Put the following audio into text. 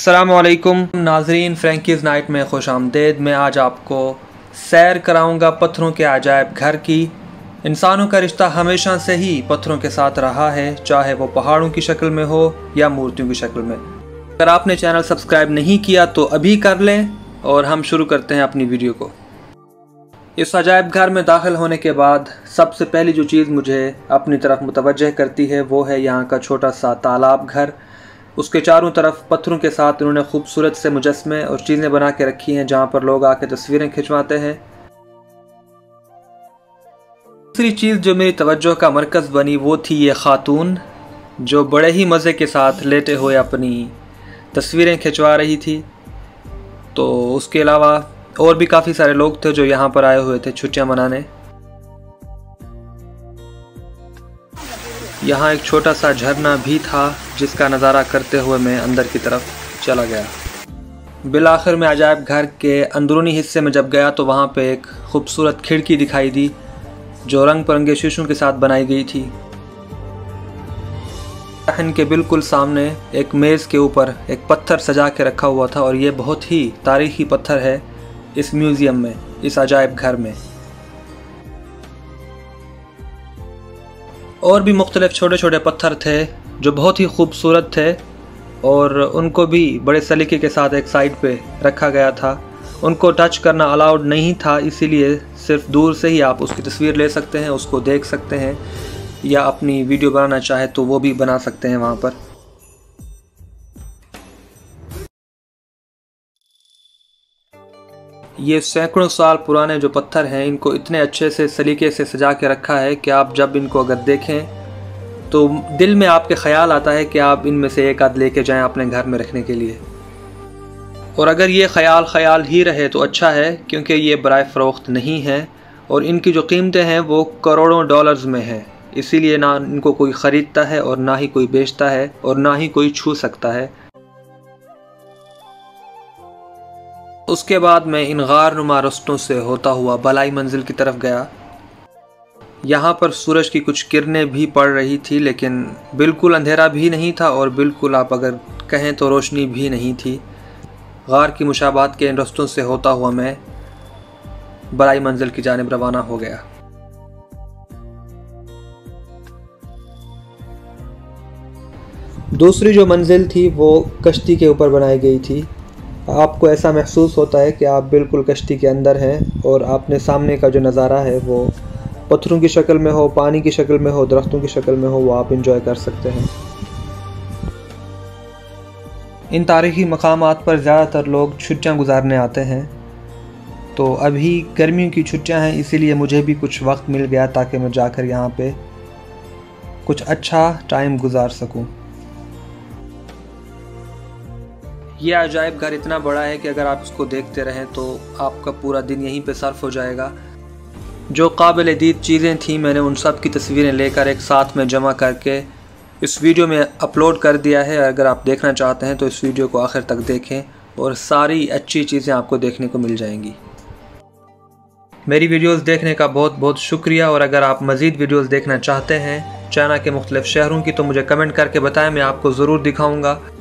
अस्सलामुअलैकुम नाजरीन, फ्रैंकीज़ नाइट में खुश आमदेद। मैं आज आपको सैर कराऊंगा पत्थरों के अजायब घर की। इंसानों का रिश्ता हमेशा से ही पत्थरों के साथ रहा है, चाहे वो पहाड़ों की शक्ल में हो या मूर्तियों की शक्ल में। अगर आपने चैनल सब्सक्राइब नहीं किया तो अभी कर लें और हम शुरू करते हैं अपनी वीडियो को। इस अजायब घर में दाखिल होने के बाद सबसे पहली जो चीज़ मुझे अपनी तरफ मुतवज्जह करती है वो है यहाँ का छोटा सा तालाब घर। उसके चारों तरफ पत्थरों के साथ उन्होंने खूबसूरत से मुजस्मे और चीज़ें बना के रखी हैं जहाँ पर लोग आके तस्वीरें खिंचवाते हैं। दूसरी चीज़ जो मेरी तवज्जो का मरकज़ बनी वो थी ये ख़ातून, जो बड़े ही मज़े के साथ लेटे हुए अपनी तस्वीरें खिंचवा रही थी। तो उसके अलावा और भी काफ़ी सारे लोग थे जो यहाँ पर आए हुए थे छुट्टियाँ मनाने। यहाँ एक छोटा सा झरना भी था जिसका नज़ारा करते हुए मैं अंदर की तरफ चला गया। बिलाखिर मैं अजायब घर के अंदरूनी हिस्से में जब गया तो वहाँ पे एक खूबसूरत खिड़की दिखाई दी जो रंग बिरंगे शीशों के साथ बनाई गई थी। रहन के बिल्कुल सामने एक मेज़ के ऊपर एक पत्थर सजा के रखा हुआ था और ये बहुत ही तारीखी पत्थर है इस म्यूज़ियम में, इस अजायब घर में। और भी मुख्तलिफ छोटे छोटे पत्थर थे जो बहुत ही खूबसूरत थे और उनको भी बड़े सलीके के साथ एक साइड पे रखा गया था। उनको टच करना अलाउड नहीं था, इसीलिए सिर्फ दूर से ही आप उसकी तस्वीर ले सकते हैं, उसको देख सकते हैं, या अपनी वीडियो बनाना चाहे तो वो भी बना सकते हैं वहाँ पर। ये सैकड़ों साल पुराने जो पत्थर हैं इनको इतने अच्छे से सलीके से सजा के रखा है कि आप जब इनको अगर देखें तो दिल में आपके ख्याल आता है कि आप इनमें से एक आध लेके जाएं अपने घर में रखने के लिए। और अगर ये ख्याल ही रहे तो अच्छा है, क्योंकि ये बराए फ़रोख्त नहीं है और इनकी जो कीमतें हैं वो करोड़ों डॉलर्स में हैं। इसीलिए ना इनको कोई ख़रीदता है और ना ही कोई बेचता है और ना ही कोई छू सकता है। उसके बाद मैं इन गार नुमा रस्तों से होता हुआ बलाई मंजिल की तरफ गया। यहाँ पर सूरज की कुछ किरणें भी पड़ रही थी, लेकिन बिल्कुल अंधेरा भी नहीं था और बिल्कुल आप अगर कहें तो रोशनी भी नहीं थी। गार की मुशाबात के इन रस्तों से होता हुआ मैं बलाई मंजिल की जानिब रवाना हो गया। दूसरी जो मंजिल थी वो कश्ती के ऊपर बनाई गई थी। आपको ऐसा महसूस होता है कि आप बिल्कुल कश्ती के अंदर हैं और आपने सामने का जो नज़ारा है वो पत्थरों की शक्ल में हो, पानी की शक्ल में हो, दरख्तों की शक्ल में हो, वो आप इंजॉय कर सकते हैं। इन तारीख़ी मकामात पर ज़्यादातर लोग छुट्टियां गुजारने आते हैं। तो अभी गर्मियों की छुट्टियां हैं, इसीलिए मुझे भी कुछ वक्त मिल गया ताकि मैं जाकर यहाँ पे कुछ अच्छा टाइम गुजार सकूँ। यह अजायब घर इतना बड़ा है कि अगर आप इसको देखते रहें तो आपका पूरा दिन यहीं पे सर्फ हो जाएगा। जो काबिल दीद चीज़ें थीं मैंने उन सब की तस्वीरें लेकर एक साथ में जमा करके इस वीडियो में अपलोड कर दिया है। अगर आप देखना चाहते हैं तो इस वीडियो को आखिर तक देखें और सारी अच्छी चीज़ें आपको देखने को मिल जाएंगी। मेरी वीडियोस देखने का बहुत बहुत शुक्रिया। और अगर आप मज़ीद वीडियोस देखना चाहते हैं चाइना के मुख्तलिफ़ शहरों की तो मुझे कमेंट करके बताएं, मैं आपको ज़रूर दिखाऊँगा।